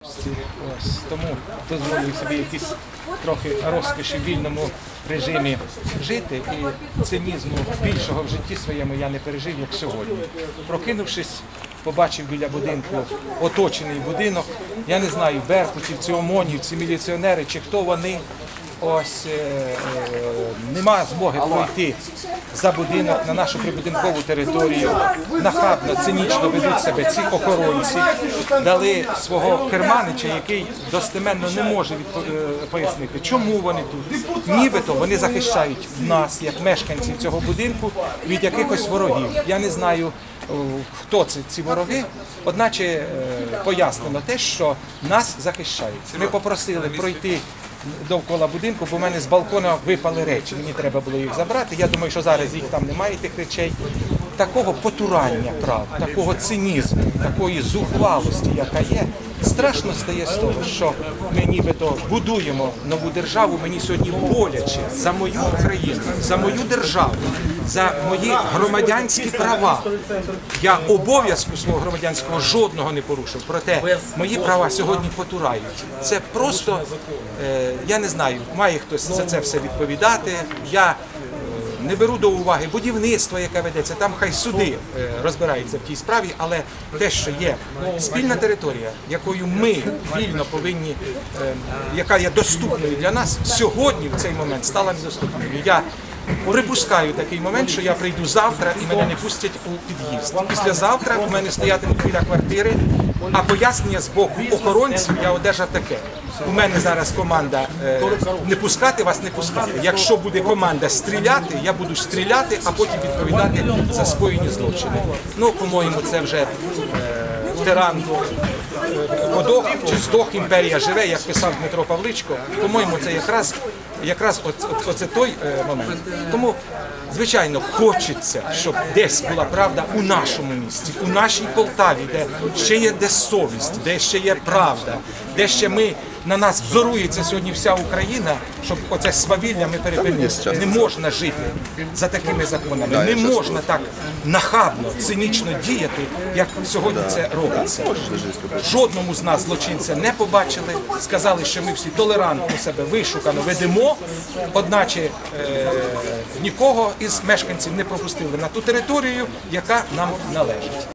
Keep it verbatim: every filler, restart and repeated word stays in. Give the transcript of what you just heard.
Ось, тому дозволю собі якісь трохи розкоші в вільному режимі жити, і цинізму більшого в житті своєму я не пережив, як сьогодні. Прокинувшись, побачив біля будинку оточений будинок, я не знаю, беркутівці, ОМОНівці, міліціонери чи хто вони. Ось е, е, нема змоги пройти за будинок на нашу прибудинкову територію. Нахабно, цинічно ведуть себе ці охоронці. Дали свого керманича, який достеменно не може відпо... пояснити, чому вони тут. Нібито вони захищають нас, як мешканців цього будинку, від якихось ворогів. Я не знаю, хто це ці вороги, одначе пояснено те, що нас захищають. Ми попросили пройти довкола будинку, бо в мене з балкона випали речі, мені треба було їх забрати. Я думаю, що зараз їх там немає, тих речей. Такого потурання прав, такого цинізму, такої зухвалості, яка є, страшно стає з того, що ми нібито будуємо нову державу. Мені сьогодні боляче за мою країну, за мою державу, за мої громадянські права. Я обов'язку свого громадянського жодного не порушив, проте мої права сьогодні потурають. Це просто, я не знаю, має хтось за це все відповідати. Я не беру до уваги будівництво, яке ведеться, там хай суди розбираються в тій справі, але те, що є спільна територія, якою ми вільно повинні, яка є доступною для нас, сьогодні в цей момент стала недоступною. Я припускаю такий момент, що я прийду завтра і мене не пустять у під'їзд. Післязавтра у мене стоятимуть біля квартири, а пояснення з боку охоронців я одержав таке. У мене зараз команда е, не пускати вас, не пускати. Якщо буде команда стріляти, я буду стріляти, а потім відповідати за скоєні злочини. Ну, по-моєму, це вже е, тиран е, подох чи здох, імперія живе, як писав Дмитро Павличко. По-моєму, це якраз, якраз оце, оце той е, момент. Тому, звичайно, хочеться, щоб десь була правда у нашому місті, у нашій Полтаві, де ще є де совість, де ще є правда, де ще ми, на нас взорується сьогодні вся Україна, щоб оце свавілля ми припинили. Не можна жити за такими законами, не можна так нахабно, цинічно діяти, як сьогодні це робиться. Жодному з нас злочинця не побачили, сказали, що ми всі толерантно себе вишукано ведемо, одначе е нікого із мешканців не пропустили на ту територію, яка нам належить.